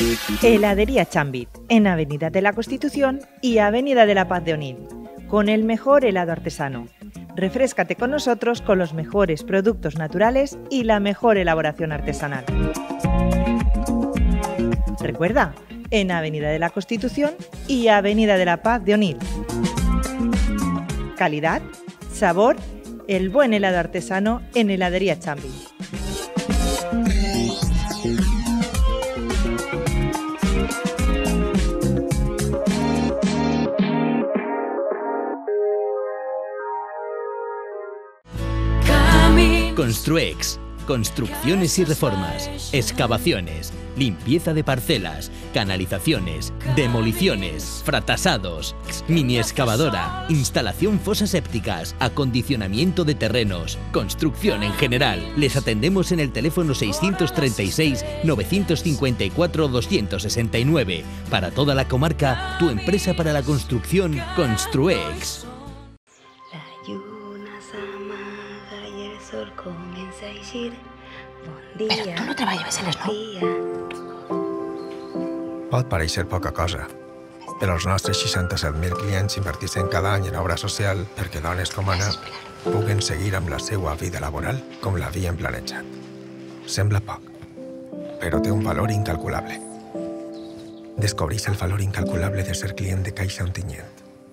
Heladería Chambit, en Avenida de la Constitución y Avenida de la Paz de Onil, con el mejor helado artesano. Refréscate con nosotros con los mejores productos naturales y la mejor elaboración artesanal. Recuerda, en Avenida de la Constitución y Avenida de la Paz de Onil. Calidad, sabor, el buen helado artesano en Heladería Chambit. Construex. Construcciones y reformas, excavaciones, limpieza de parcelas, canalizaciones, demoliciones, fratasados, mini excavadora, instalación fosas sépticas, acondicionamiento de terrenos, construcción en general. Les atendemos en el teléfono 636 954 269. Para toda la comarca, tu empresa para la construcción, Construex. Però tu no treballes a les 9. Pot pareixer poca cosa, però els nostres 67.000 clients inverteixen cada any en obra social perquè dones com Anna puguen seguir amb la seva vida laboral com l'havien planejat. Sembla poc, però té un valor incalculable. Descobreix el valor incalculable de ser client de Caixa Ontinyent.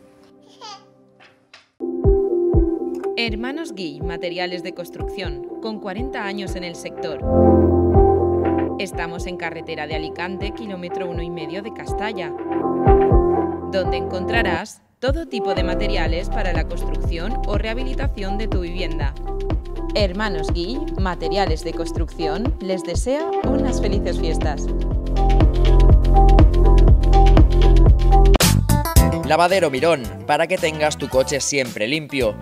Hermanos Guill, materiales de construcción, con 40 años en el sector. Estamos en carretera de Alicante, kilómetro 1,5 de Castalla, donde encontrarás todo tipo de materiales para la construcción o rehabilitación de tu vivienda. Hermanos Guill, materiales de construcción, les desea unas felices fiestas. Lavadero Mirón, para que tengas tu coche siempre limpio.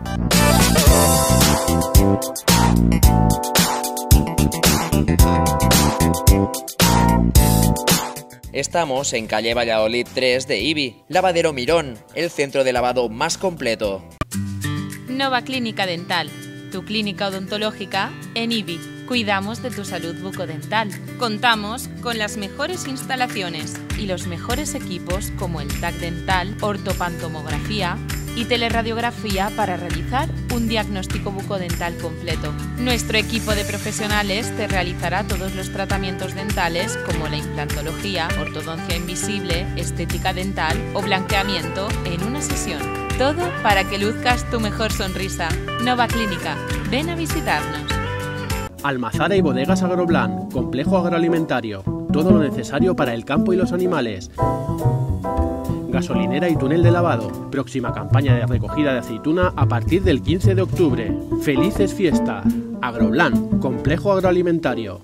Estamos en calle Valladolid 3 de IBI. Lavadero Mirón, el centro de lavado más completo. Nova Clínica Dental, tu clínica odontológica en IBI. Cuidamos de tu salud bucodental. Contamos con las mejores instalaciones y los mejores equipos como el TAC dental, ortopantomografía y teleradiografía para realizar un diagnóstico bucodental completo. Nuestro equipo de profesionales te realizará todos los tratamientos dentales como la implantología, ortodoncia invisible, estética dental o blanqueamiento en una sesión. Todo para que luzcas tu mejor sonrisa. Nova Clínica, ven a visitarnos. Almazara y bodegas Agroblan, complejo agroalimentario, todo lo necesario para el campo y los animales. Gasolinera y túnel de lavado, próxima campaña de recogida de aceituna a partir del 15 de octubre. ¡Felices fiestas! Agroblan, complejo agroalimentario.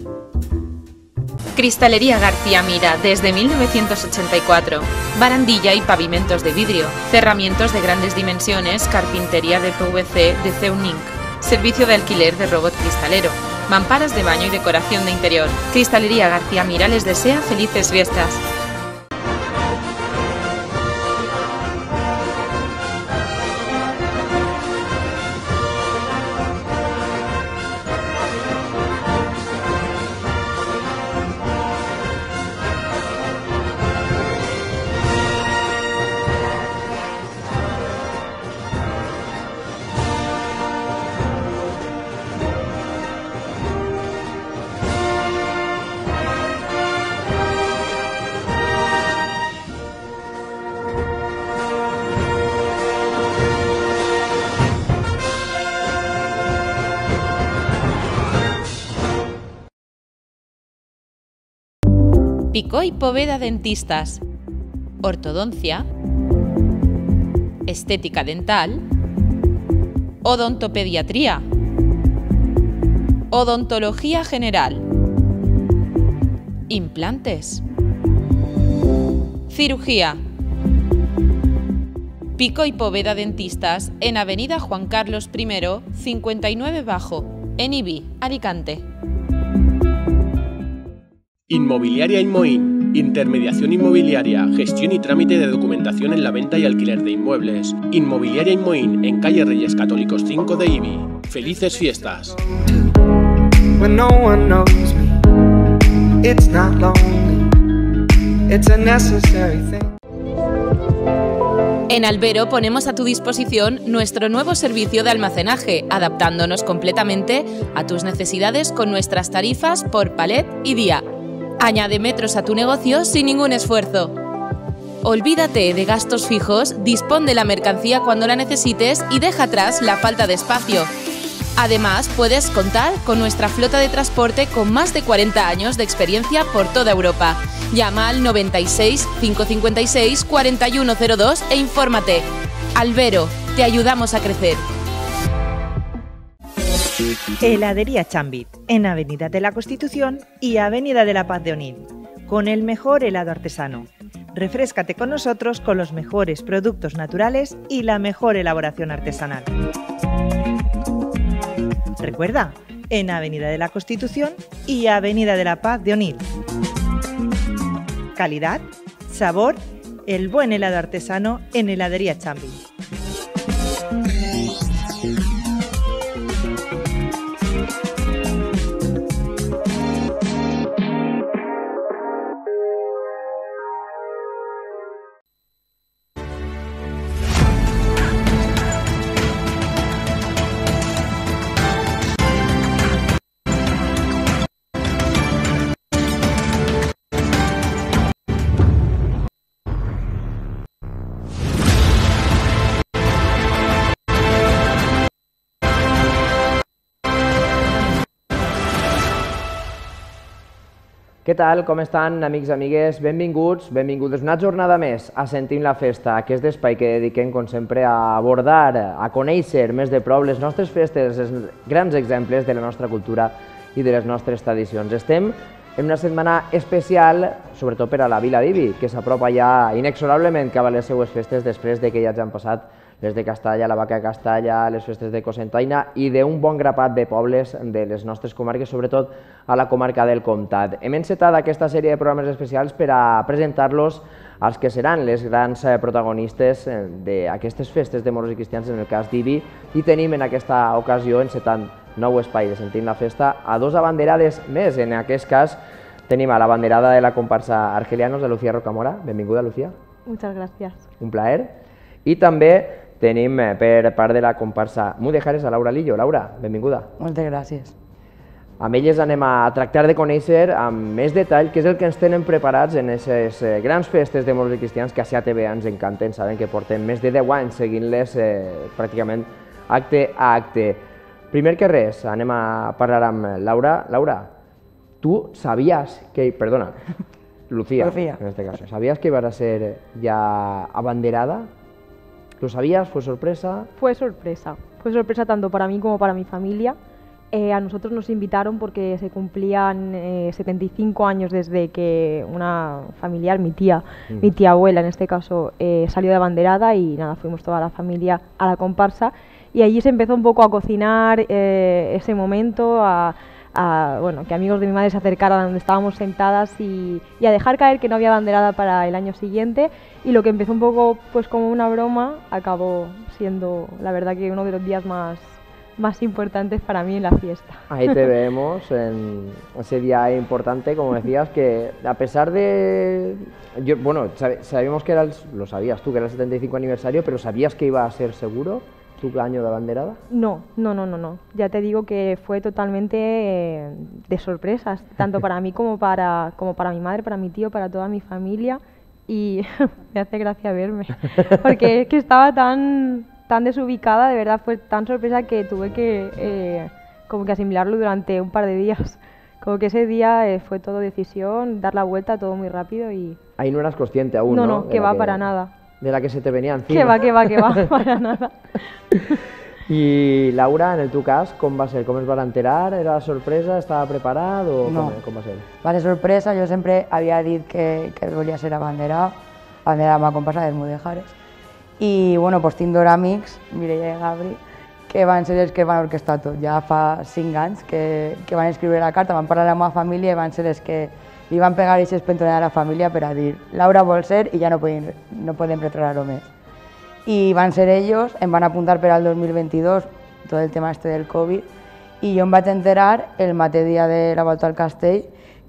Cristalería García Mira, desde 1984. Barandilla y pavimentos de vidrio, cerramientos de grandes dimensiones, carpintería de PVC de Ceuninc. Servicio de alquiler de robot cristalero, mamparas de baño y decoración de interior. Cristalería García Mira les desea felices fiestas. Picó y Poveda Dentistas, ortodoncia, estética dental, odontopediatría, odontología general, implantes, cirugía. Picó y Poveda Dentistas en Avenida Juan Carlos I, 59 Bajo, en IBI, Alicante. Inmobiliaria Inmoin, intermediación inmobiliaria, gestión y trámite de documentación en la venta y alquiler de inmuebles. Inmobiliaria Inmoin, en calle Reyes Católicos 5 de IBI. ¡Felices fiestas! When no one knows me, it's not lonely. It's a necessary thing. En Albero ponemos a tu disposición nuestro nuevo servicio de almacenaje, adaptándonos completamente a tus necesidades con nuestras tarifas por palet y día. Añade metros a tu negocio sin ningún esfuerzo. Olvídate de gastos fijos, dispón de la mercancía cuando la necesites y deja atrás la falta de espacio. Además, puedes contar con nuestra flota de transporte con más de 40 años de experiencia por toda Europa. Llama al 96 556 4102 e infórmate. Albero, te ayudamos a crecer. Heladería Chambit, en Avenida de la Constitución y Avenida de la Paz de Onil, con el mejor helado artesano. Refréscate con nosotros con los mejores productos naturales y la mejor elaboración artesanal. Recuerda, en Avenida de la Constitución y Avenida de la Paz de Onil. Calidad, sabor, el buen helado artesano en Heladería Chambit. Què tal? Com estan, amics i amigues? Benvinguts una jornada més a Sentim la Festa, aquest espai que dediquem, com sempre, a abordar, a conèixer més de prop les nostres festes, els grans exemples de la nostra cultura i de les nostres tradicions. Estem en una setmana especial, sobretot per a la vila d'Ibi, que s'apropa ja inexorablement cap a les seues festes després de que ja han passat les de Castalla, la Vaca de Castalla, les festes de Cocentaina i d'un bon grapat de pobles de les nostres comarques, sobretot a la comarca del Comtat. Hem encetat aquesta sèrie de programes especials per a presentar-los als que seran les grans protagonistes d'aquestes festes de moros i cristians, en el cas d'Ibi, i tenim en aquesta ocasió encetant nou espai de Sentim la Festa a dos abanderades més. En aquest cas tenim a la abanderada de la comparsa Argelianos, de Lucía Rocamora. Benvinguda, Lucía. Muchas gracias. Un plaer. I també tenim per part de la comparsa Mudejares a Laura Lillo. Laura, benvinguda. Moltes gràcies. Amb elles anem a tractar de conèixer amb més detall què és el que ens tenen preparats en aquestes grans festes de moros i cristians que a CATV ens encanten. Saben que portem més de 10 anys seguint-les pràcticament acte a acte. Primer que res, anem a parlar amb Laura. Laura, tu sabies que... Perdona, Lucía, en este caso. ¿Sabías que ibas a ser ya abanderada? ¿Lo sabías? ¿Fue sorpresa? Fue sorpresa tanto para mí como para mi familia. A nosotros nos invitaron porque se cumplían 75 años desde que una familiar, mi tía abuela en este caso, salió de abanderada y nada, fuimos toda la familia a la comparsa y allí se empezó un poco a cocinar ese momento, bueno, que amigos de mi madre se acercaran a donde estábamos sentadas y a dejar caer que no había banderada para el año siguiente, y lo que empezó un poco pues como una broma acabó siendo la verdad que uno de los días más importantes para mí en la fiesta. Ahí te vemos en ese día importante, como decías, que a pesar de... Bueno, sabíamos que lo sabías tú, que era el 75 aniversario, pero ¿sabías que iba a ser seguro tu año de abanderada? No. Ya te digo que fue totalmente de sorpresas, tanto para mí como para mi madre, para mi tío, para toda mi familia, y me hace gracia verme, porque es que estaba tan desubicada, de verdad fue tan sorpresa que tuve que como que asimilarlo durante un par de días. Como que ese día fue todo decisión, dar la vuelta, todo muy rápido y... Ahí no eras consciente aún, ¿no? No, que va para nada. De la que se te venía encima. Que va, para nada. I Laura, en el teu cas, com va ser? Com es van enterar? Era sorpresa? Estava preparat? O no, com va ser? Va ser sorpresa. Jo sempre havia dit que volia ser abanderada amb la comparsa dels Mudejares. I bueno, pues tinc dos amics, Mireia i Gabri, que van ser els que van orquestar tot. Ja fa 5 anys que van escriure la carta, van parlar amb la meva família i van ser els que li van pegar aquestes pentones a la família per a dir Laura vol ser i ja no podem retrasar-ho més. I van ser ells, em van apuntar per al 2022, tot el tema del Covid, i jo em vaig enterar el mateix dia de la volta al castell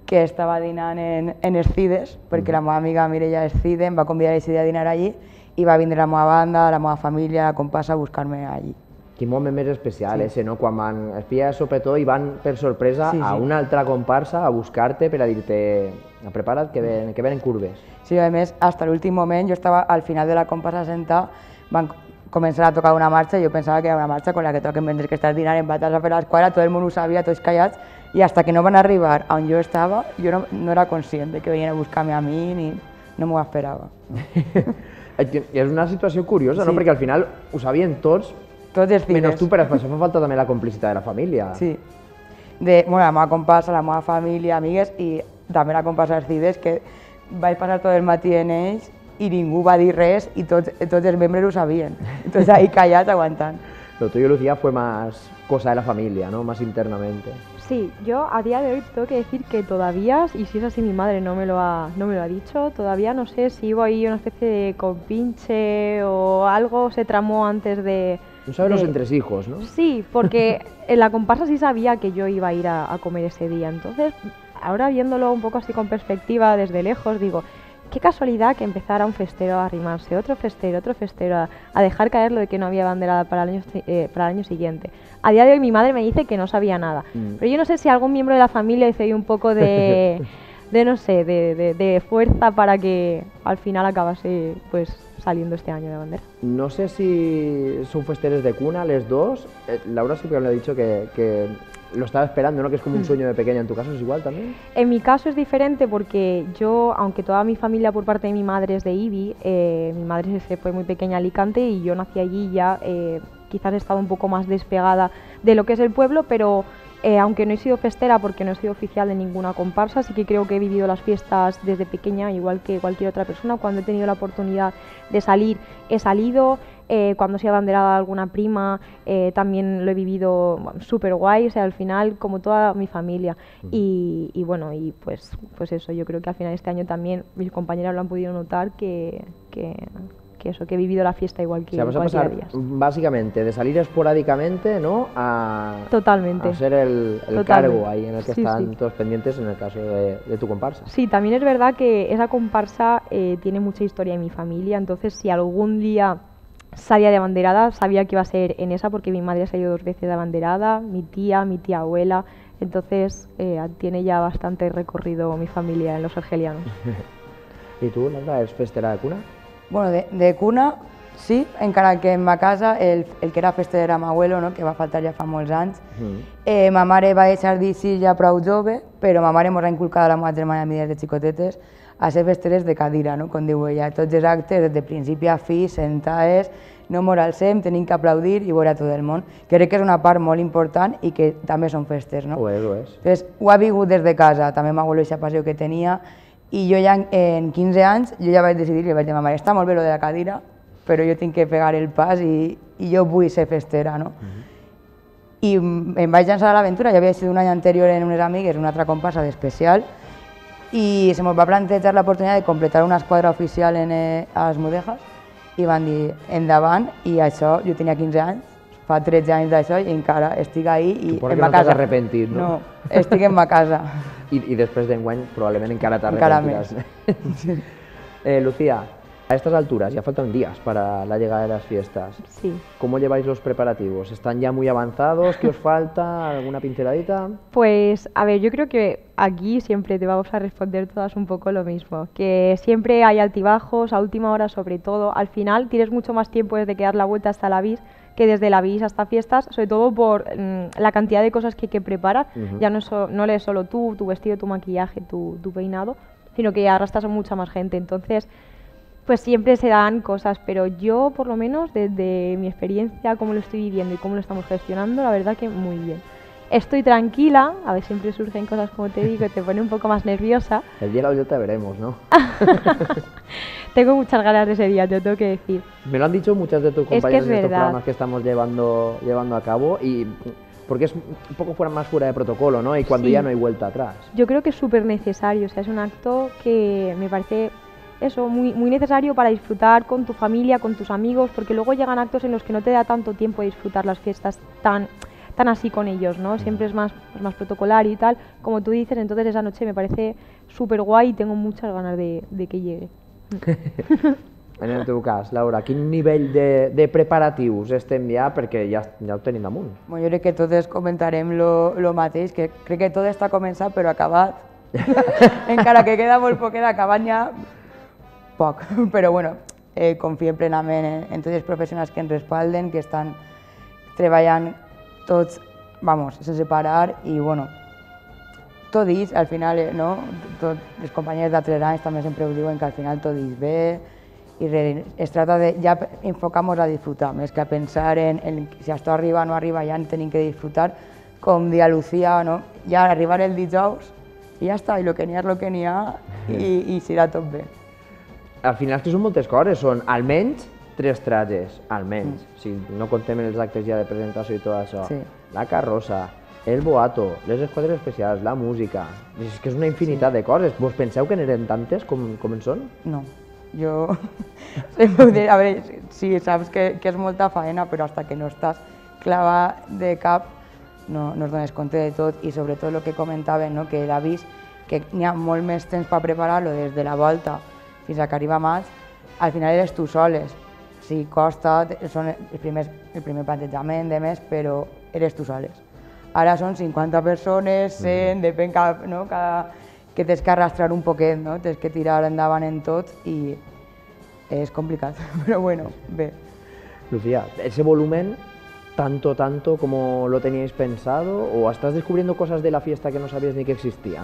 que estava dinant en els CIDES, perquè la meva amiga Mireia és CIDE, em va convidar a dinar allí i va vindre la meva banda, la meva família, la compassa a buscar-me allí. Quin moment més especial, ese, no? Quan van espiar Sopetó i van per sorpresa a una altra comparsa a buscar-te per a dir-te prepara't que venen curves. Sí, a més, fins l'últim moment, jo estava al final de la comparsa sentada, van començar a tocar una marxa i jo pensava que era una marxa con la que toquen mentre que estàs dinant en batalles per l'esquadra, tot el món ho sabia, tots callats, i fins que no van arribar on jo estava, jo no era conscient de que venien a buscar-me a mi, ni no m'ho esperava. És una situació curiosa, no? Perquè al final ho sabien tots, menys tu, però per això fa falta també la complicitat de la família. Sí, la meva comparsa, la meva família, amigues i també la comparsa dels CIDES, que vaig passar tot el matí en ells i ningú va dir res i tots els membres ho sabien. Tots ahí callats aguantant. Lo tuyo, Lucía, fue más cosa de la familia, ¿no? Más internamente. Sí, yo a día de hoy tengo que decir que todavía, y si es así mi madre no me lo ha dicho, todavía no sé si hubo ahí una especie de compinche o algo se tramó antes de... No sabes los entresijos, ¿no? Sí, porque en la comparsa sí sabía que yo iba a ir a comer ese día, entonces ahora viéndolo un poco así con perspectiva desde lejos digo, qué casualidad que empezara un festero a arrimarse, otro festero, a dejar caer lo de que no había banderada para el año siguiente. A día de hoy mi madre me dice que no sabía nada, pero yo no sé si algún miembro de la familia hizo ahí un poco de fuerza para que al final acabase pues saliendo este año de bandera. No sé si son festeres de cuna, les dos. Laura sí que me ha dicho que lo estaba esperando, ¿no? Que es como un sueño de pequeña. ¿En tu caso es igual también? En mi caso es diferente porque yo, aunque toda mi familia por parte de mi madre es de Ibi, mi madre se fue muy pequeña a Alicante y yo nací allí ya, quizás he estado un poco más despegada de lo que es el pueblo, pero aunque no he sido festera porque no he sido oficial de ninguna comparsa, sí que creo que he vivido las fiestas desde pequeña, igual que cualquier otra persona. Cuando he tenido la oportunidad de salir, he salido. Cuando se ha abanderado alguna prima, también lo he vivido súper guay, o sea, al final, como toda mi familia. Y bueno, y pues eso, yo creo que al final de este año también mis compañeras lo han podido notar que he vivido la fiesta igual que vas a pasar días. Básicamente de salir esporádicamente, ¿no? Totalmente. A ser el cargo ahí en el que están todos pendientes en el caso de tu comparsa. Sí, también es verdad que esa comparsa tiene mucha historia en mi familia, entonces si algún día salía de abanderada, sabía que iba a ser en esa porque mi madre ha salido 2 veces de abanderada, mi tía abuela, entonces tiene ya bastante recorrido mi familia en los argelianos. ¿Y tú, Laura, eres festera de cuna? Bueno, de cuna sí, encara que en ma casa el que era fester era m'abuelo, no? Que va faltar ja fa molts anys. Ma mare va deixar dir sí ja prou jove, però ma mare ens ha inculcat a la meva germana i a mi des de xicotetes a ser festeres de cadira, no? Com diu ella, tots els actes, des de principi a fi, sentades, no mos alcem, tenim que aplaudir i veure tot el món. Crec que és una part molt important i que també són festes, no? Ho és. Entonces, ho ha vingut des de casa, també m'abuelo aquesta passió que tenia, i jo ja en 15 anys jo ja vaig decidir, li vaig dir a ma mare, està molt bé lo de la cadira, però jo tinc que pegar el pas i jo vull ser festera, no? I em vaig llançar a l'aventura, ja havia sigut un any anterior en unes amigues, una altra comparsa d'especial, i se mos va plantejar l'oportunitat de completar una esquadra oficial a les Mudejas i van dir endavant, i això, jo tenia 15 anys, fa 13 anys d'això i encara estic ahí i en ma casa. No t'has arrepentit, no? No, estic en ma casa. I després d'enguany probablement encara t'arrepentiràs. Encara més. Lucía, a estas alturas ya faltan días para la llegada de las fiestas. Sí. ¿Cómo lleváis los preparativos? ¿Están ya muy avanzados? ¿Qué os falta? ¿Alguna pinceladita? Pues, a ver, yo creo que aquí siempre te vamos a responder todas un poco lo mismo. Que siempre hay altibajos, a última hora sobre todo. Al final tienes mucho más tiempo desde que dar la vuelta hasta la bis que desde la bis hasta fiestas, sobre todo por la cantidad de cosas que hay que preparar. Ya no lees solo tú, tu vestido, tu maquillaje, tu peinado, sino que arrastras a mucha más gente. Entonces, pues siempre se dan cosas, pero yo, por lo menos, desde mi experiencia, cómo lo estoy viviendo y cómo lo estamos gestionando, la verdad que muy bien. Estoy tranquila, a ver, siempre surgen cosas, como te digo, que te pone un poco más nerviosa. El día de la hoyota veremos, ¿no? Tengo muchas ganas de ese día, te lo tengo que decir. Me lo han dicho muchas de tus compañeras en estos programas que estamos llevando a cabo, y porque es un poco más fuera de protocolo, ¿no? Y cuando ya no hay vuelta atrás. Yo creo que es súper necesario, o sea, es un acto que me parece eso, muy necesario para disfrutar con tu familia, con tus amigos, porque luego llegan actos en los que no te da tanto tiempo de disfrutar las fiestas tan tan así con ellos, ¿no? Siempre es más protocolario y tal, como tú dices. Entonces esa noche me parece súper guay y tengo muchas ganas de que llegue. En el teu cas, Laura, quin nivell de preparatius estem ja, perquè ja ho tenim damunt? Bueno, jo crec que totes comentarem lo mateix, que crec que tot està començat però acabat. Encara que queda molt poc d'acabat ja poc, però bueno, confiem plenament en tots els professionals que ens respalden, que estan treballant tots, vamos, sense parar i bueno, tot ells, al final, no? Les companyes d'altres anys també sempre ho diuen que al final tot ells ve, i es trata de ja enfocar-nos a disfrutar, més que a pensar en si això arriba o no arriba, ja en tenim que disfrutar, com dia Lucía, no? Ja arribar el dijous i ja està, i el que n'hi ha és el que n'hi ha i serà tot bé. Al final que són moltes coses, són almenys 3 trajes, almenys, si no contem els actes ja de presentació i tot això. La carrossa, el boato, les esquadres especials, la música, és que és una infinitat de coses. Vos penseu que n'eren tantes com en són? No. Jo sempre ho diré, a veure, sí, saps que és molta faena, però fins que no estàs clavat de cap no es dones compte de tot, i sobretot el que comentaven, no? Que l'avís, que n'hi ha molt més temps per preparar-lo des de la volta fins a que arriba maig, al final eres tu soles. Sí, costa, són el primer plantejament, de més, però eres tu soles. Ara són 50 persones, 100, depèn que tens que arrastrar un poquet, no? Tens que tirar endavant en tot i és complicat, però bueno, bé. Lucía, ¿ese volumen tanto como lo teníais pensado o estás descubriendo cosas de la fiesta que no sabías ni que existían?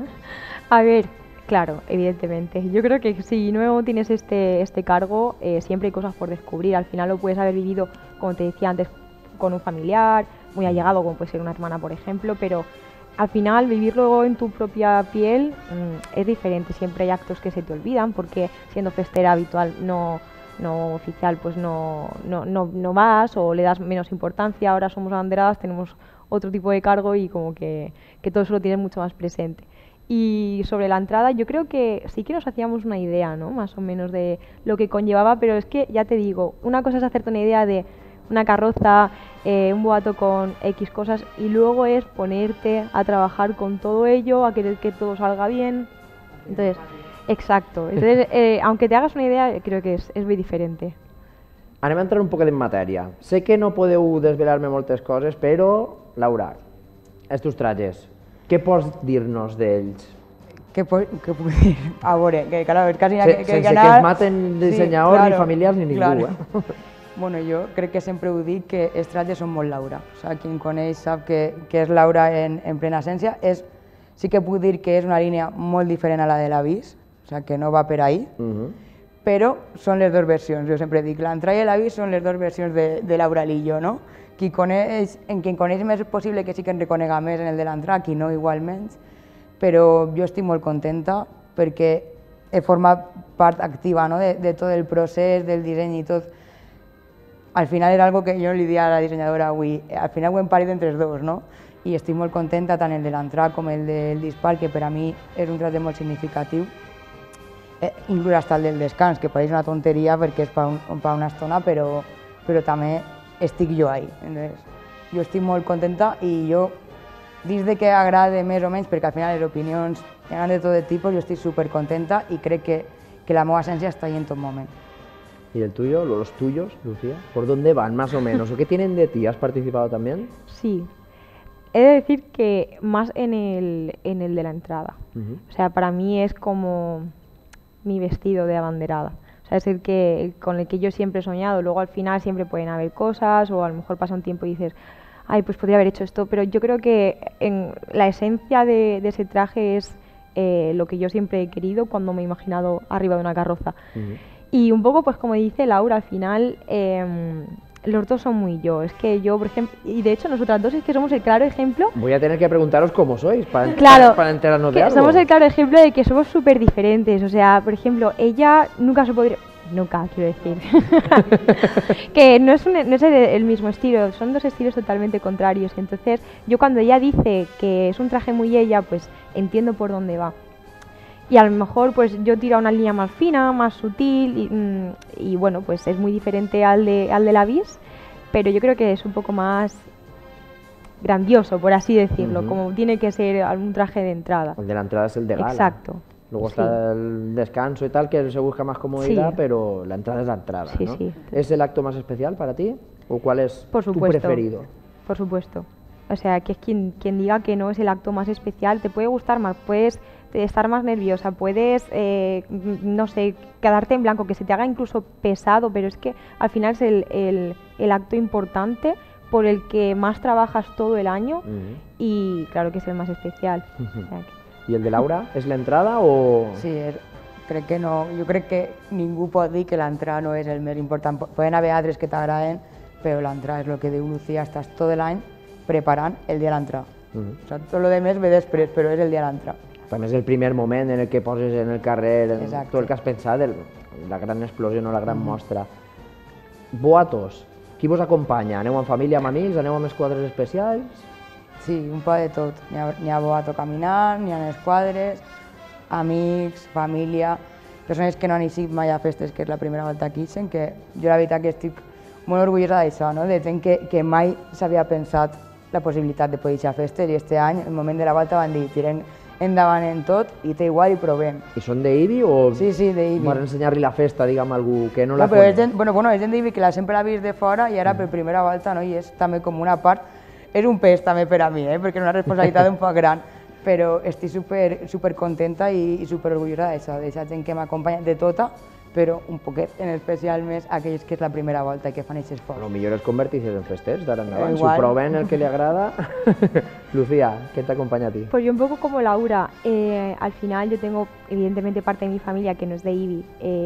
A ver, claro, evidentemente. Yo creo que si no tienes este cargo, siempre hay cosas por descubrir. Al final lo puedes haber vivido, como te decía antes, con un familiar, muy allegado, como puede ser una hermana, por ejemplo, pero al final vivirlo en tu propia piel es diferente. Siempre hay actos que se te olvidan porque siendo festera habitual no oficial pues no vas o le das menos importancia. Ahora somos abanderadas, tenemos otro tipo de cargo y como que todo eso lo tienes mucho más presente. Y sobre la entrada yo creo que sí que nos hacíamos una idea, ¿no? Más o menos de lo que conllevaba, pero es que ya te digo, una cosa es hacerte una idea de una carroza, un boato con X cosas, y luego es ponerte a trabajar con todo ello, a querer que todo salga bien. Entonces, exacto. Entonces, aunque te hagas una idea, creo que es muy diferente. Anem a entrar un poquet en matèria. Sé que no podeu desvelar-me moltes coses, però, Laura, els teus trajes, què pots dir-nos d'ells? Què puc dir? A veure, que clar, quasi sense que es maten dissenyadors, ni familiars, ni ningú. Bueno, jo crec que sempre ho dic, que els trajes són molt Laura. O sigui, qui em coneix sap que és Laura en plena essència. Sí que puc dir que és una línia molt diferent a la de l'avís, o sigui, que no va per ahí, però són les dues versions. Jo sempre dic, l'entrada i l'avís són les dues versions de Laura Lillo, no? En qui em coneix més és possible que sí que em reconega més en el de l'entrada, qui no igualment, però jo estic molt contenta perquè he format part activa de tot el procés, del disseny i tot. Al final era algo que jo li dia a la dissenyadora avui, al final ho hem parit entre els dos, no? I estic molt contenta, tant el de l'entrada com el del dispar, que per a mi és un traje molt significatiu, inclús fins el del descans, que pareix una tonteria perquè és per una estona, però també estic jo ahí. Jo estic molt contenta i jo, dins de que agrada més o menys, perquè al final les opinions eren de tot de tipus, jo estic supercontenta i crec que la meva essència està ahí en tot moment. ¿Y el tuyo, los tuyos, Lucía? ¿Por dónde van, más o menos? ¿O qué tienen de ti? ¿Has participado también? Sí. He de decir que más en el de la entrada. O sea, para mí es como mi vestido de abanderada. O sea, es el que con el que yo siempre he soñado. Luego al final siempre pueden haber cosas o a lo mejor pasa un tiempo y dices, ay, pues podría haber hecho esto. Pero yo creo que la esencia de ese traje es lo que yo siempre he querido cuando me he imaginado arriba de una carroza. Y un poco, pues como dice Laura, al final los dos son muy yo. Es que yo, por ejemplo, y de hecho nosotras dos es que somos el claro ejemplo. Voy a tener que preguntaros cómo sois para enterarnos de algo. Somos el claro ejemplo de que somos súper diferentes. O sea, por ejemplo, ella nunca se podría... Nunca, quiero decir. Que no es el mismo estilo, son dos estilos totalmente contrarios. Entonces, yo cuando ella dice que es un traje muy ella, pues entiendo por dónde va. Y a lo mejor pues yo tiro una línea más fina, más sutil y bueno, pues es muy diferente al de la Vis, pero yo creo que es un poco más grandioso, por así decirlo, como tiene que ser un traje de entrada. El de la entrada es el de gala. Exacto. Luego está el descanso y tal, que se busca más comodidad, pero la entrada es la entrada, ¿no? Sí. ¿Es el acto más especial para ti? ¿O cuál es tu preferido? Por supuesto. O sea, que es quien diga que no es el acto más especial, te puede gustar más, puedes estar más nerviosa, puedes, no sé, quedarte en blanco, que se te haga incluso pesado, pero es que al final es el acto importante por el que más trabajas todo el año y claro que es el más especial. O sea, ¿Y el de Laura? ¿És l'entrada o...? Sí, crec que no. Jo crec que ningú pot dir que l'entrada no és el més important. Poden haver altres que t'agraden, però l'entrada és el que diu Lucía, estàs tot l'any preparant el dia de l'entrada. O sea, tot lo demés ve després, però és el dia de l'entrada. També és el primer moment en el que poses en el carrer tot el que has pensat, la gran explosió, no la gran mostra. Boatos, qui vos acompanya? Aneu amb família, amb amics? Aneu amb esquadres especials? Sí, un poc de tot. N'hi ha boato caminant, n'hi ha esquadres, amics, família, persones que no han eixit mai a festes, que és la primera volta que eixen, que jo la veritat que estic molt orgullosa d'això, no? De gent que mai s'havia pensat la possibilitat de poder eixir a festes i este any, el moment de la volta, van dir tirem endavant en tot i té igual i provem. I són d'Ibi o...? Sí, d'Ibi. Vas ensenyar-li la festa, diguem, a algú que no la coneix? Gent, és gent d'Ibi que sempre l'ha vist de fora i ara per primera volta, no? I és també com una part, és un pes també per a mi, perquè és una responsabilitat un poc gran, però estic super contenta i super orgullosa d'això, gent que m'acompanya de tota, però un poquet, en especial més aquells que és la primera volta i que fan aquest esforç. Lo millor és convertir-se en festers d'ara endavant, si ho proven el que li agrada. Lucía, ¿qué te acompaña a ti? Pues yo un poco como Laura, al final yo tengo evidentemente parte de mi familia que no es de Ibi,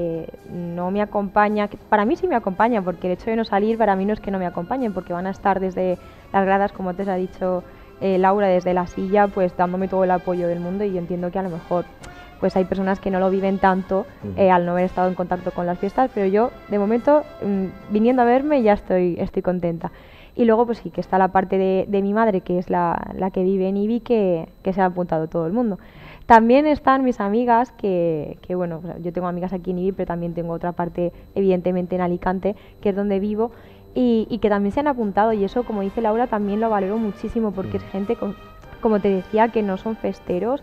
no me acompaña, para mí sí me acompaña, porque el hecho de no salir para mí no es que no me acompañen, porque van a estar desde las gradas, como te ha dicho Laura, desde la silla, pues dándome todo el apoyo del mundo y yo entiendo que a lo mejor pues hay personas que no lo viven tanto al no haber estado en contacto con las fiestas, pero yo de momento viniendo a verme ya estoy contenta. Y luego pues sí, que está la parte de mi madre, que es la que vive en Ibi, que se ha apuntado todo el mundo. También están mis amigas, que bueno, yo tengo amigas aquí en Ibi, pero también tengo otra parte evidentemente en Alicante, que es donde vivo, y que también se han apuntado, y eso, como dice Laura, también lo valoro muchísimo, porque es gente, como te decía, que no son festeros,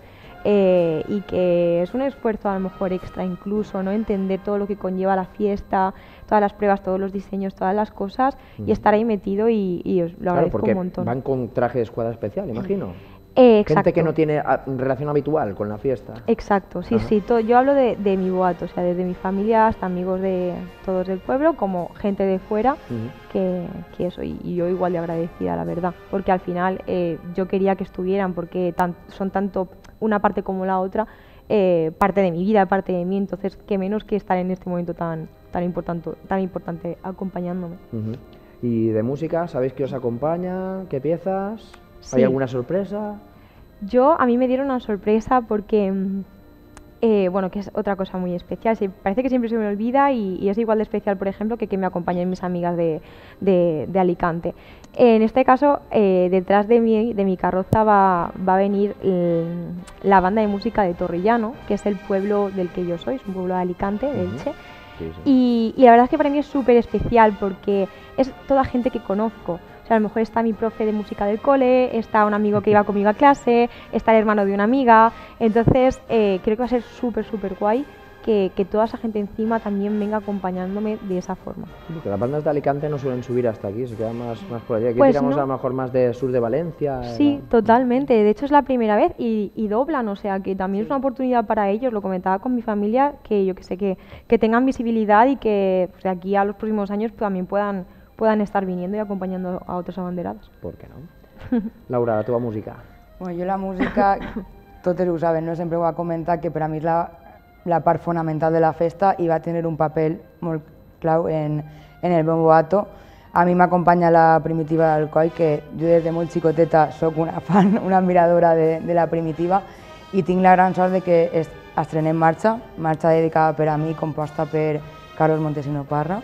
y que es un esfuerzo a lo mejor extra incluso, ¿no? Entender todo lo que conlleva la fiesta, todas las pruebas, todos los diseños, todas las cosas, y estar ahí metido y os lo agradezco un montón. Van con traje de escuadra especial, imagino. Exacto. Gente que no tiene relación habitual con la fiesta. Exacto, sí, sí. Yo hablo de mi boato, o sea, desde mi familia hasta amigos de todos del pueblo, como gente de fuera, que eso, y yo igual de agradecida, la verdad, porque al final yo quería que estuvieran, porque son tanto una parte como la otra, parte de mi vida, parte de mí, entonces qué menos que estar en este momento tan importante acompañándome. ¿Y de música? ¿Sabéis qué os acompaña? ¿Qué piezas? Sí. ¿Hay alguna sorpresa? A mí me dieron una sorpresa porque, bueno, que es otra cosa muy especial. Parece que siempre se me olvida y es igual de especial, por ejemplo, que me acompañen mis amigas de Alicante. En este caso, detrás de mi carroza va a venir la banda de música de Torrellano, que es el pueblo del que yo soy, es un pueblo de Alicante, de Elche. Sí. Y la verdad es que para mí es súper especial porque es toda gente que conozco. A lo mejor está mi profe de música del cole, está un amigo que iba conmigo a clase, está el hermano de una amiga, entonces creo que va a ser súper guay que toda esa gente encima también venga acompañándome de esa forma. Porque las bandas de Alicante no suelen subir hasta aquí, se quedan más por allá. Aquí pues tiramos no. A lo mejor más de sur de Valencia. Sí, totalmente. De hecho es la primera vez y doblan, o sea que también es una oportunidad para ellos. Lo comentaba con mi familia, que yo que sé, que tengan visibilidad y que pues, de aquí a los próximos años también puedan estar viniendo y acompañando a otros abanderados. ¿Por qué no? Laura, la teva música. Bueno, jo la música, totes ho saben, no? Sempre ho ha comentat que per a mi és la part fonamental de la festa i va tenir un paper molt clau en el meu boato. A mi m'acompanya la Primitiva d'Alcoi, que jo des de molt xicoteta soc una fan, una admiradora de la Primitiva, i tinc la gran sort de que estrenem Marxa dedicada per a mi, composta per Carlos Montesino Parra.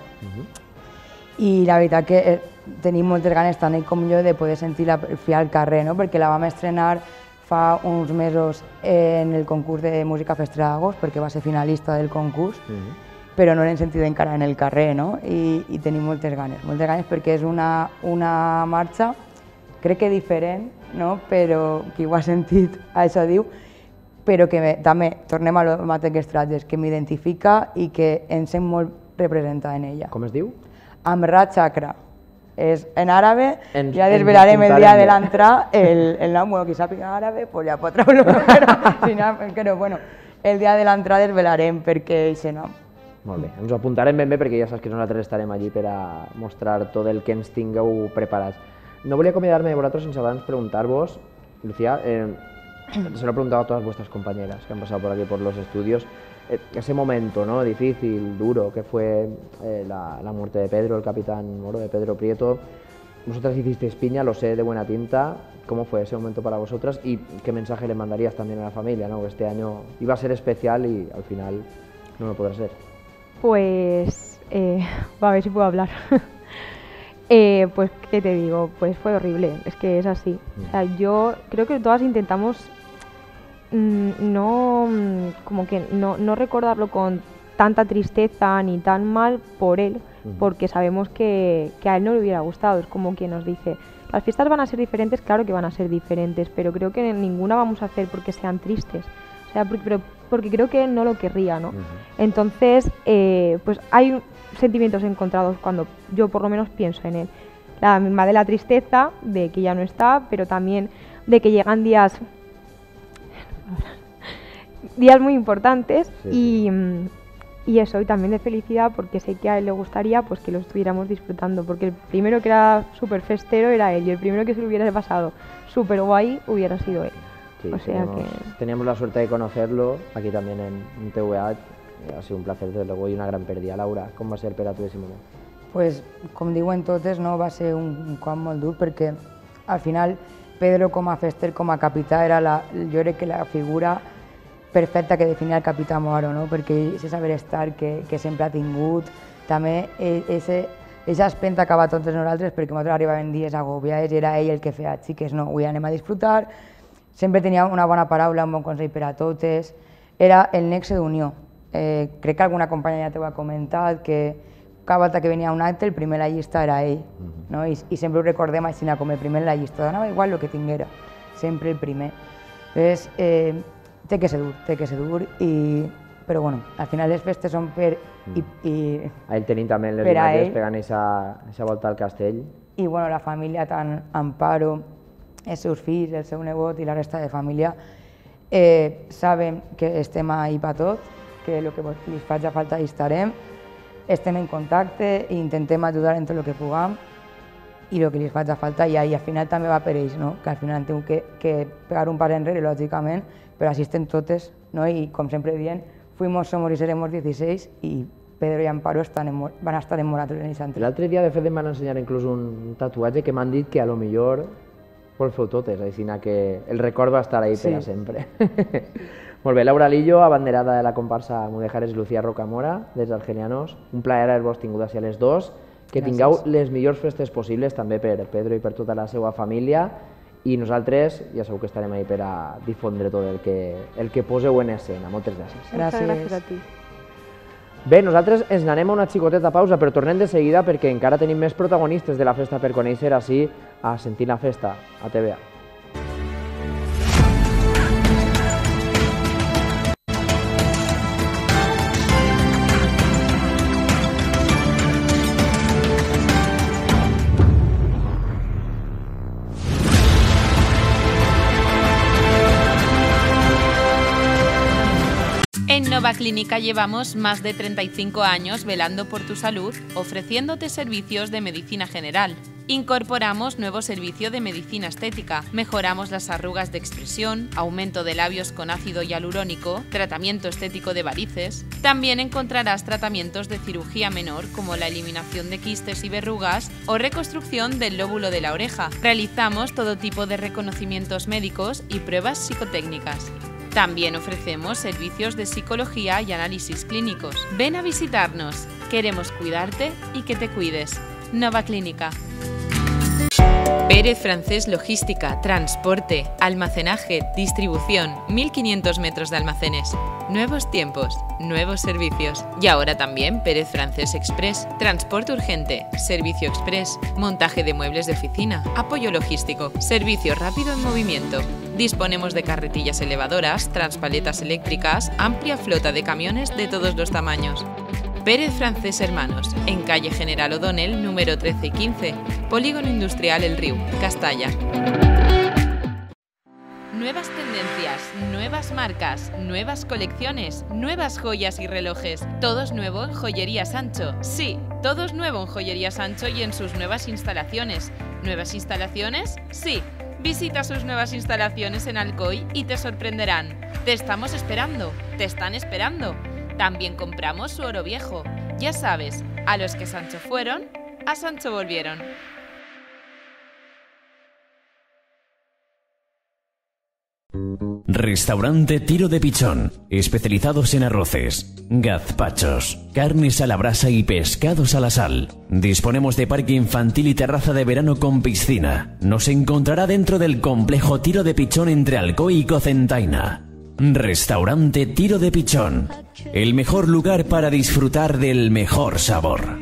I la veritat que tenim moltes ganes, tant ell com jo, de poder sentir el fi al carrer, no? Perquè la vam estrenar fa uns mesos en el concurs de música festera d'agost, perquè va ser finalista del concurs, però no l'hem sentit encara en el carrer, no? I tenim moltes ganes perquè és una marxa crec que diferent, no? Però qui ho ha sentit això diu, però que també tornem a lo mateix que els trajes, que m'identifica i que em sent molt representada en ella. Com es diu? Amra Chakra. És en àrabe, ja desvelarem el dia de l'entrada el nom, bueno, qui sàpiga àrabe, pues ja pot treure-lo, però bueno, el dia de l'entrada desvelarem perquè aquest nom. Molt bé, ens ho apuntarem ben bé perquè ja saps que nosaltres estarem allí per a mostrar tot el que ens tingueu preparats. No volia acomiadar-me de vosaltres sense abans preguntar-vos, Lucía, se lo he preguntado a todas vuestras compañeras que han pasado por aquí por los estudios, ese momento, ¿no?, difícil, duro, que fue la muerte de Pedro, el capitán Moro, de Pedro Prieto. Vosotras hicisteis piña, lo sé de buena tinta. ¿Cómo fue ese momento para vosotras? Y qué mensaje le mandarías también a la familia, ¿no? Que este año iba a ser especial y al final no lo podrá ser. Pues, a ver si puedo hablar. Pues, ¿qué te digo? Pues fue horrible, es que es así. O sea, yo creo que todas intentamos no recordarlo con tanta tristeza ni tan mal por él, porque sabemos que a él no le hubiera gustado. Es como quien nos dice, las fiestas van a ser diferentes, claro que van a ser diferentes, pero creo que ninguna vamos a hacer porque sean tristes, o sea, porque creo que él no lo querría, ¿no? Entonces, pues hay sentimientos encontrados cuando yo por lo menos pienso en él. La misma de la tristeza, de que ya no está, pero también de que llegan días muy importantes, sí. Y eso, y también de felicidad, porque sé que a él le gustaría pues que lo estuviéramos disfrutando, porque el primero que era súper festero era él, y el primero que se lo hubiera pasado súper guay hubiera sido él. Sí, o sea teníamos la suerte de conocerlo aquí también en TVA, ha sido un placer desde luego y una gran pérdida. Laura, com va ser per a tu ese moment? Pues, com diuen totes, no, va ser un cop molt dur, perquè al final Pedro com a fester, com a capità, era jo crec que la figura perfecta que definia el capità Moro, no? Perquè ese saber estar que sempre ha tingut, també aquesta espenta acaba a tots nosaltres, perquè nosaltres arribaven dies agobiades i era ell el que feia, xiques, no, avui anem a disfrutar, sempre tenia una bona paraula, un bon consell per a totes, era el nexe d'unió. Crec que alguna companya ja t'ho ha comentat, que cada volta que venia un acte el primer a la llista era ell, no? I sempre ho recordem així com el primer a la llista, donava igual el que tinguera, sempre el primer. Llavors, té que ser dur, però bueno, al final les festes són per... A ell tenim també les imatges pegant aquesta volta al castell. I bueno, la família, tant Amparo, els seus fills, el seu nebot i la resta de família, saben que estem ahí per tot, que el que li faci falta hi estarem, estem en contacte i intentem ajudar en tot el que puguem i el que li faci falta i al final també va per ells, no? Que al final hem tingut que pegar un pas enrere, lògicament, però així estem totes, no? I com sempre diem, fuimos, somos y seremos 16 i Pedro i Amparo van estar enamorats en aquest entret. L'altre dia, de fet, em van ensenyar inclús un tatuatge que m'han dit que a lo millor ho feu totes, així que el record va estar ahí per a sempre. Molt bé, Laura Lillo, abanderada de la comparsa Mudejares, Lucía Rocamora, des d'Argelianos. Un plaer haver-vos tingut així a les dos. Que tingueu les millors festes possibles també per Pedro i per tota la seva família. I nosaltres ja sabeu que estarem ahí per a difondre tot el que poseu en escena. Moltes gràcies. Gràcies a ti. Bé, nosaltres ens n'anem a una xicoteta pausa, però tornem de seguida perquè encara tenim més protagonistes de la festa per conèixer així a Sentir la Festa, a TVA. En Nova Clínica llevamos más de 35 años velando por tu salud, ofreciéndote servicios de medicina general. Incorporamos nuevo servicio de medicina estética, mejoramos las arrugas de expresión, aumento de labios con ácido hialurónico, tratamiento estético de varices. También encontrarás tratamientos de cirugía menor como la eliminación de quistes y verrugas o reconstrucción del lóbulo de la oreja. Realizamos todo tipo de reconocimientos médicos y pruebas psicotécnicas. También ofrecemos servicios de psicología y análisis clínicos. Ven a visitarnos. Queremos cuidarte y que te cuides. Nova Clínica. Pérez Francés Logística, Transporte, Almacenaje, Distribución, 1500 metros de almacenes. Nuevos tiempos, nuevos servicios. Y ahora también Pérez Francés Express, Transporte Urgente, Servicio Express, Montaje de muebles de oficina, Apoyo logístico, Servicio rápido en movimiento. Disponemos de carretillas elevadoras, transpaletas eléctricas, amplia flota de camiones de todos los tamaños. Pérez Francés Hermanos, en calle General O'Donnell, número 13 y 15, Polígono Industrial El Riu, Castalla. Nuevas tendencias, nuevas marcas, nuevas colecciones, nuevas joyas y relojes. Todo es nuevo en Joyería Sancho. Sí, todo es nuevo en Joyería Sancho y en sus nuevas instalaciones. ¿Nuevas instalaciones? Sí. Visita sus nuevas instalaciones en Alcoy y te sorprenderán. Te estamos esperando, te están esperando. También compramos su oro viejo. Ya sabes, a los que Sancho fueron, a Sancho volvieron. Restaurante Tiro de Pichón, especializados en arroces, gazpachos, carnes a la brasa y pescados a la sal. Disponemos de parque infantil y terraza de verano con piscina. Nos encontrará dentro del complejo Tiro de Pichón entre Alcoy y Cocentaina. Restaurante Tiro de Pichón, el mejor lugar para disfrutar del mejor sabor.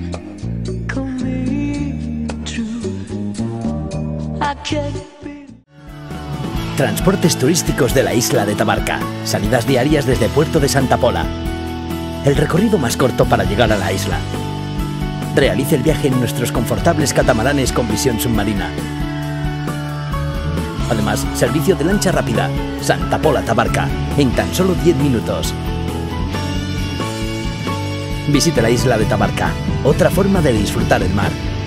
Transportes turísticos de la isla de Tabarca. Salidas diarias desde Puerto de Santa Pola. El recorrido más corto para llegar a la isla. Realice el viaje en nuestros confortables catamaranes con visión submarina. Además, servicio de lancha rápida, Santa Pola Tabarca, en tan solo 10 minutos. Visite la isla de Tabarca, otra forma de disfrutar el mar.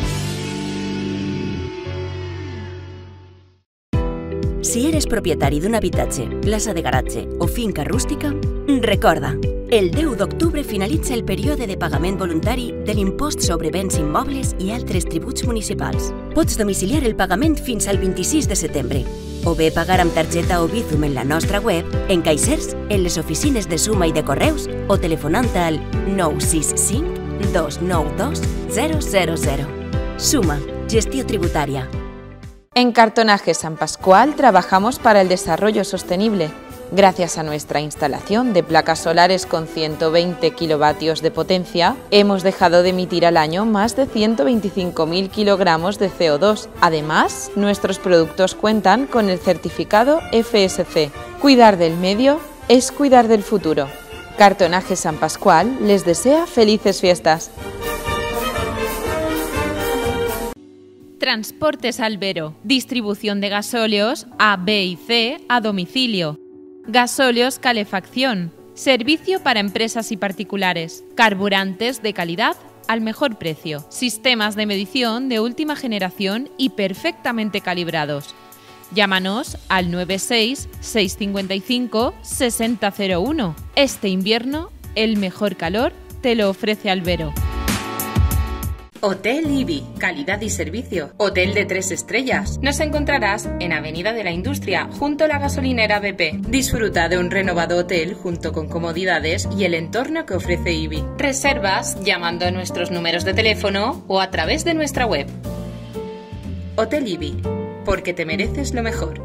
Si eres propietari d'un habitatge, plaça de garatge o finca rústica, recorda, el 10 d'octubre finalitza el període de pagament voluntari de l'impost sobre béns immobles i altres tributs municipals. Pots domiciliar el pagament fins al 26 de setembre, o bé pagar amb targeta o Bizum en la nostra web, en caixers, en les oficines de Suma i de Correus o telefonant al 965 292 000. Suma, gestió tributària. En Cartonaje San Pascual trabajamos para el desarrollo sostenible. Gracias a nuestra instalación de placas solares con 120 kilovatios de potencia, hemos dejado de emitir al año más de 125.000 kilogramos de CO2. Además, nuestros productos cuentan con el certificado FSC. Cuidar del medio es cuidar del futuro. Cartonaje San Pascual les desea felices fiestas. Transportes Albero, distribución de gasóleos A, B y C a domicilio. Gasóleos calefacción, servicio para empresas y particulares. Carburantes de calidad al mejor precio. Sistemas de medición de última generación y perfectamente calibrados. Llámanos al 96 655 6001. Este invierno, el mejor calor te lo ofrece Albero. Hotel IBI, calidad y servicio. Hotel de 3 estrellas. Nos encontrarás en Avenida de la Industria, junto a la gasolinera BP. Disfruta de un renovado hotel junto con comodidades y el entorno que ofrece IBI. Reservas llamando a nuestros números de teléfono o a través de nuestra web. Hotel IBI, porque te mereces lo mejor.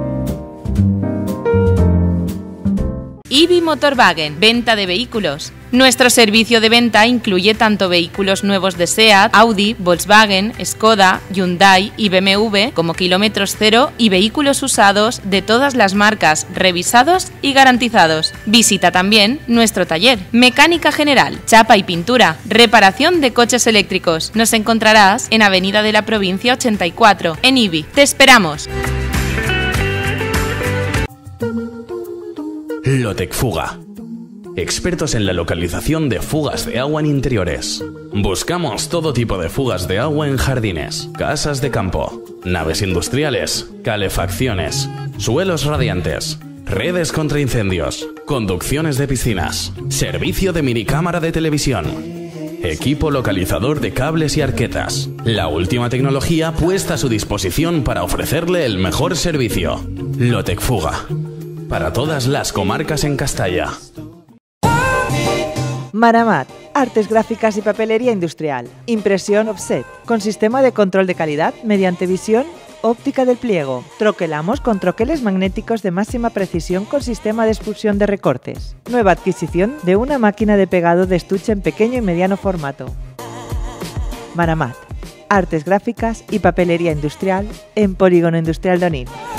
IBI Motorwagen, venta de vehículos. Nuestro servicio de venta incluye tanto vehículos nuevos de SEAT, Audi, Volkswagen, Skoda, Hyundai y BMW, como kilómetros cero y vehículos usados de todas las marcas, revisados y garantizados. Visita también nuestro taller, mecánica general, chapa y pintura, reparación de coches eléctricos. Nos encontrarás en Avenida de la Provincia 84, en IBI. ¡Te esperamos! Lotec Fuga. Expertos en la localización de fugas de agua en interiores. Buscamos todo tipo de fugas de agua en jardines, casas de campo, naves industriales, calefacciones, suelos radiantes, redes contra incendios, conducciones de piscinas, servicio de minicámara de televisión, equipo localizador de cables y arquetas. La última tecnología puesta a su disposición para ofrecerle el mejor servicio. Lotec Fuga. Para todas las comarcas en Castalla. Maramat, Artes gráficas y papelería industrial. Impresión offset, con sistema de control de calidad mediante visión óptica del pliego. Troquelamos con troqueles magnéticos de máxima precisión con sistema de expulsión de recortes. Nueva adquisición de una máquina de pegado de estuche en pequeño y mediano formato. Maramat. Artes gráficas y papelería industrial en Polígono Industrial de Onil.